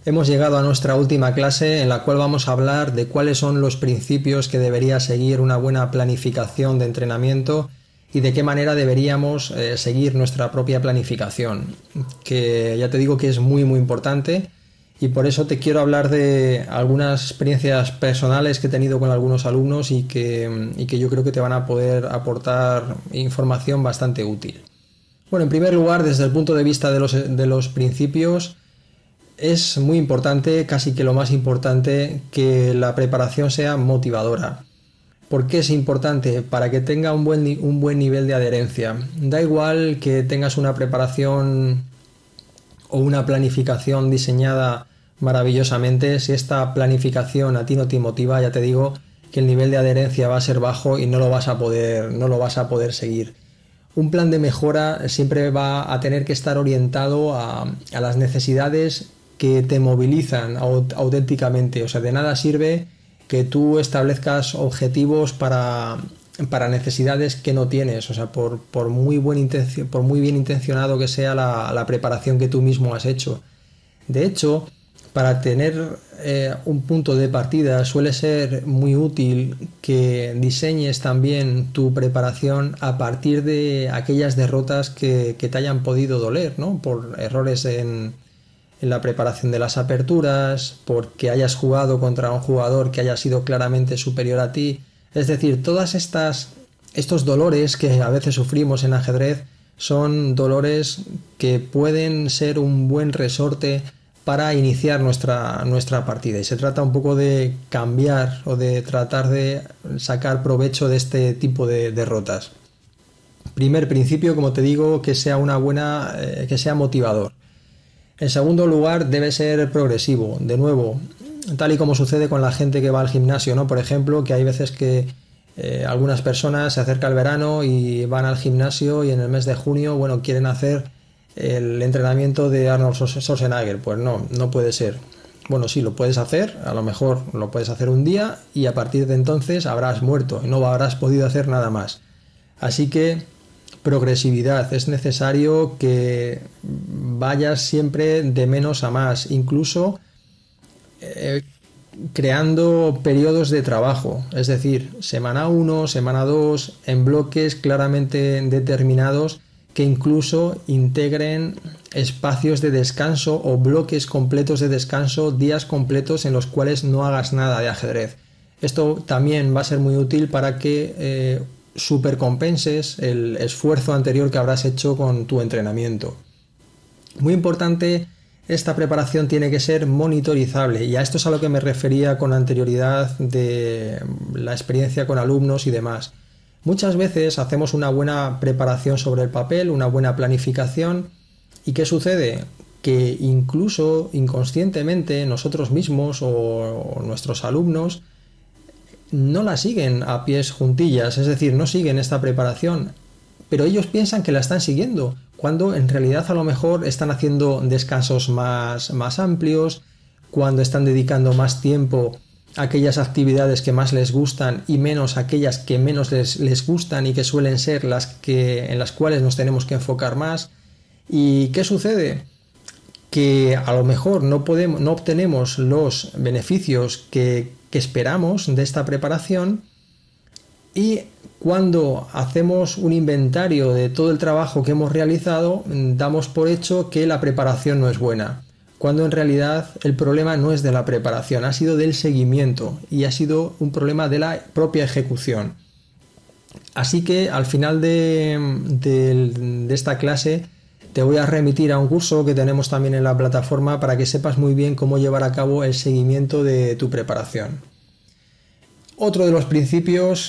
Hemos llegado a nuestra última clase en la cual vamos a hablar de cuáles son los principios que debería seguir una buena planificación de entrenamiento y de qué manera deberíamos seguir nuestra propia planificación, que ya te digo que es muy importante, y por eso te quiero hablar de algunas experiencias personales que he tenido con algunos alumnos y que yo creo que te van a poder aportar información bastante útil. Bueno, en primer lugar, desde el punto de vista de los principios, es muy importante, casi que lo más importante, que la preparación sea motivadora. ¿Por qué es importante? Para que tenga un buen nivel de adherencia. Da igual que tengas una preparación o una planificación diseñada maravillosamente, si esta planificación a ti no te motiva, ya te digo que el nivel de adherencia va a ser bajo y no lo vas a poder seguir. Un plan de mejora siempre va a tener que estar orientado a las necesidades que te movilizan auténticamente. O sea, de nada sirve que tú establezcas objetivos para necesidades que no tienes. O sea, por muy bien intencionado que sea la preparación que tú mismo has hecho. De hecho, para tener un punto de partida suele ser muy útil que diseñes también tu preparación a partir de aquellas derrotas que te hayan podido doler, ¿no? Por errores en la preparación de las aperturas, porque hayas jugado contra un jugador que haya sido claramente superior a ti. Es decir, estos dolores que a veces sufrimos en ajedrez son dolores que pueden ser un buen resorte para iniciar nuestra partida, y se trata un poco de cambiar o de tratar de sacar provecho de este tipo de derrotas. Primer principio, como te digo, que sea que sea motivador. En segundo lugar, debe ser progresivo. De nuevo, tal y como sucede con la gente que va al gimnasio, ¿no? Por ejemplo, que hay veces que algunas personas se acerca el verano y van al gimnasio y en el mes de junio, bueno, quieren hacer el entrenamiento de Arnold Schwarzenegger. Pues no puede ser. Bueno, sí, lo puedes hacer, a lo mejor lo puedes hacer un día y a partir de entonces habrás muerto y no habrás podido hacer nada más. Así que progresividad, es necesario que vayas siempre de menos a más, incluso creando periodos de trabajo, es decir, semana 1, semana 2, en bloques claramente determinados que incluso integren espacios de descanso o bloques completos de descanso, días completos en los cuales no hagas nada de ajedrez. Esto también va a ser muy útil para que supercompenses el esfuerzo anterior que habrás hecho con tu entrenamiento. Muy importante, esta preparación tiene que ser monitorizable, y a esto es a lo que me refería con anterioridad de la experiencia con alumnos y demás. Muchas veces hacemos una buena preparación sobre el papel, una buena planificación, ¿y qué sucede? Que incluso inconscientemente nosotros mismos o nuestros alumnos no la siguen a pies juntillas, es decir, no siguen esta preparación, pero ellos piensan que la están siguiendo, cuando en realidad a lo mejor están haciendo descansos más amplios, cuando están dedicando más tiempo a aquellas actividades que más les gustan y menos a aquellas que menos les gustan y que suelen ser en las cuales nos tenemos que enfocar más. ¿Y qué sucede? Que a lo mejor no obtenemos los beneficios que esperamos de esta preparación, y cuando hacemos un inventario de todo el trabajo que hemos realizado, damos por hecho que la preparación no es buena, cuando en realidad el problema no es de la preparación, ha sido del seguimiento y ha sido un problema de la propia ejecución. Así que al final de esta clase te voy a remitir a un curso que tenemos también en la plataforma para que sepas muy bien cómo llevar a cabo el seguimiento de tu preparación. Otro de los principios,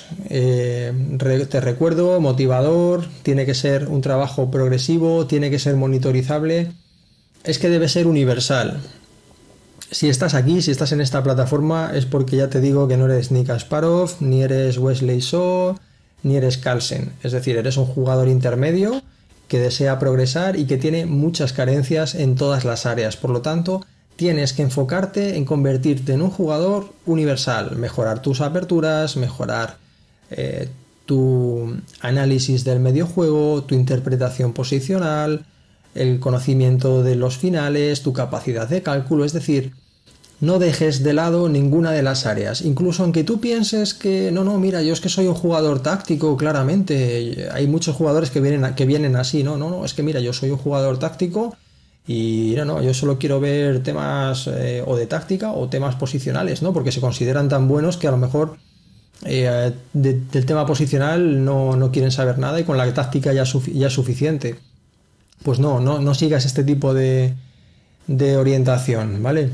te recuerdo, motivador, tiene que ser un trabajo progresivo, tiene que ser monitorizable, es que debe ser universal. Si estás aquí, si estás en esta plataforma, es porque ya te digo que no eres ni Kasparov, ni eres Wesley So, ni eres Carlsen. Es decir, eres un jugador intermedio que desea progresar y que tiene muchas carencias en todas las áreas. Por lo tanto, tienes que enfocarte en convertirte en un jugador universal, mejorar tus aperturas, mejorar tu análisis del medio juego, tu interpretación posicional, el conocimiento de los finales, tu capacidad de cálculo, es decir, no dejes de lado ninguna de las áreas, incluso aunque tú pienses que no, mira, yo es que soy un jugador táctico, claramente, hay muchos jugadores que vienen así, no, es que mira, yo soy un jugador táctico y no, yo solo quiero ver temas o de táctica o temas posicionales, ¿no? Porque se consideran tan buenos que a lo mejor del tema posicional no quieren saber nada y con la táctica ya es suficiente. Pues no sigas este tipo de orientación, ¿vale?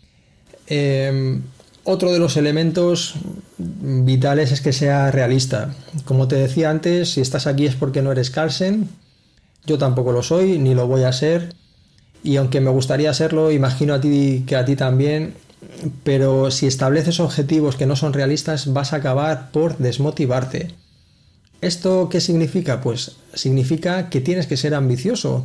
Otro de los elementos vitales es que sea realista. Como te decía antes, si estás aquí es porque no eres Carlsen. Yo tampoco lo soy, ni lo voy a ser. Y aunque me gustaría serlo, imagino a ti que a ti también. Pero si estableces objetivos que no son realistas, vas a acabar por desmotivarte. ¿Esto qué significa? Pues significa que tienes que ser ambicioso.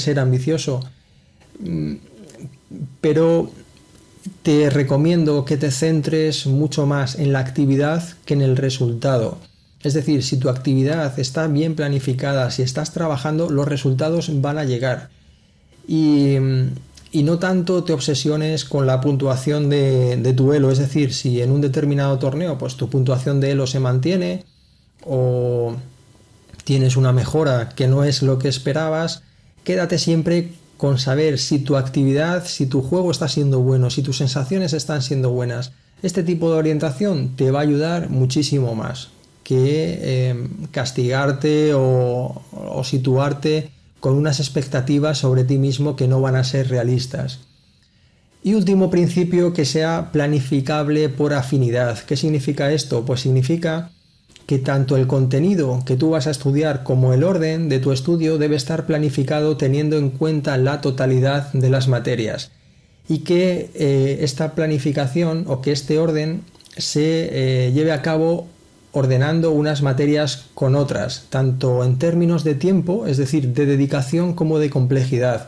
Pero te recomiendo que te centres mucho más en la actividad que en el resultado. Es decir, si tu actividad está bien planificada, si estás trabajando, los resultados van a llegar. Y no tanto te obsesiones con la puntuación de tu elo. Es decir, si en un determinado torneo pues tu puntuación de elo se mantiene o tienes una mejora que no es lo que esperabas, quédate siempre con saber si tu actividad, si tu juego está siendo bueno, si tus sensaciones están siendo buenas. Este tipo de orientación te va a ayudar muchísimo más que castigarte o situarte con unas expectativas sobre ti mismo que no van a ser realistas. Y último principio, que sea planificable por afinidad. ¿Qué significa esto? Pues significa que tanto el contenido que tú vas a estudiar como el orden de tu estudio debe estar planificado teniendo en cuenta la totalidad de las materias y que esta planificación o que este orden se lleve a cabo ordenando unas materias con otras, tanto en términos de tiempo, es decir, de dedicación, como de complejidad.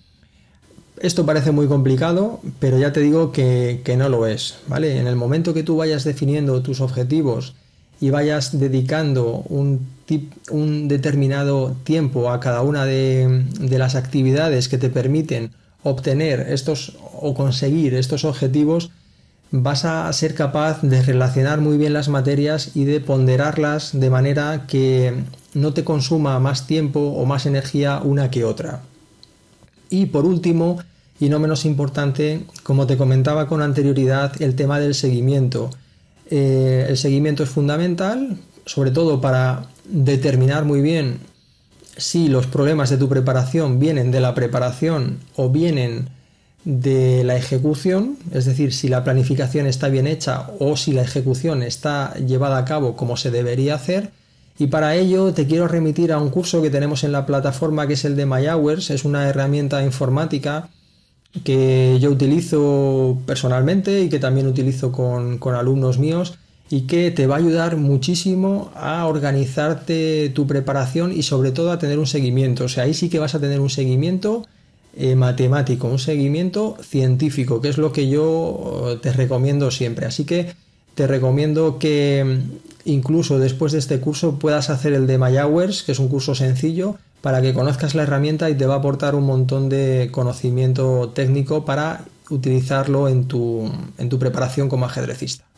Esto parece muy complicado, pero ya te digo que no lo es, ¿vale? En el momento que tú vayas definiendo tus objetivos y vayas dedicando un determinado tiempo a cada una de las actividades que te permiten obtener estos o conseguir estos objetivos, vas a ser capaz de relacionar muy bien las materias y de ponderarlas de manera que no te consuma más tiempo o más energía una que otra. Y por último, y no menos importante, como te comentaba con anterioridad, el tema del seguimiento. El seguimiento es fundamental, sobre todo para determinar muy bien si los problemas de tu preparación vienen de la preparación o vienen de la ejecución, es decir, si la planificación está bien hecha o si la ejecución está llevada a cabo como se debería hacer. Y para ello te quiero remitir a un curso que tenemos en la plataforma, que es el de MyHours. Es una herramienta informática que yo utilizo personalmente y que también utilizo con alumnos míos, y que te va a ayudar muchísimo a organizarte tu preparación y sobre todo a tener un seguimiento. O sea, ahí sí que vas a tener un seguimiento matemático, un seguimiento científico, que es lo que yo te recomiendo siempre. Así que te recomiendo que incluso después de este curso puedas hacer el de MyHours, que es un curso sencillo, para que conozcas la herramienta y te va a aportar un montón de conocimiento técnico para utilizarlo en tu preparación como ajedrecista.